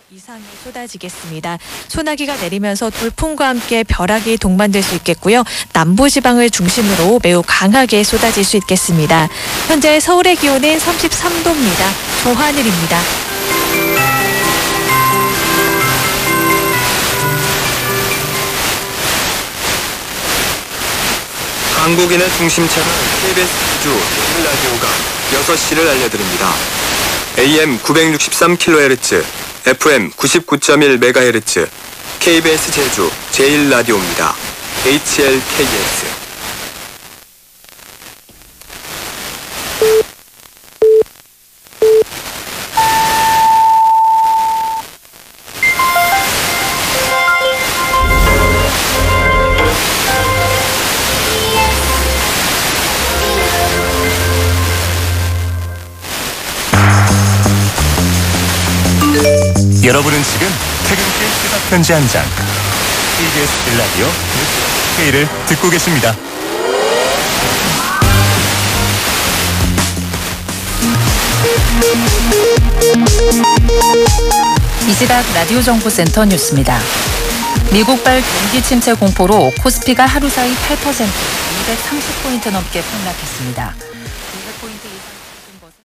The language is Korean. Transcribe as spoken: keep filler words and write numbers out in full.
이상이 쏟아지겠습니다. 소나기가 내리면서 돌풍과 함께 벼락이 동반될 수 있겠고요. 남부지방을 중심으로 매우 강하게 쏟아질 수 있겠습니다. 현재 서울의 기온은 삼십삼 도입니다. 저하늘입니다. 한국인의 중심차는 케이비에스 주 제일 라디오가 여섯 시를 알려드립니다. 에이엠 구백육십삼 킬로헤르츠, 에프엠 구십구 점 일 메가헤르츠, 케이비에스 제주 제일 라디오입니다. 에이치엘케이에스. 여러분은 지금 퇴근길 휴가 편지 한 장, 케이비에스 라디오 K를 듣고 계십니다. 이 시각 라디오 정보센터 뉴스입니다. 미국발 경기 침체 공포로 코스피가 하루 사이 팔 퍼센트, 이백삼십 포인트 넘게 폭락했습니다.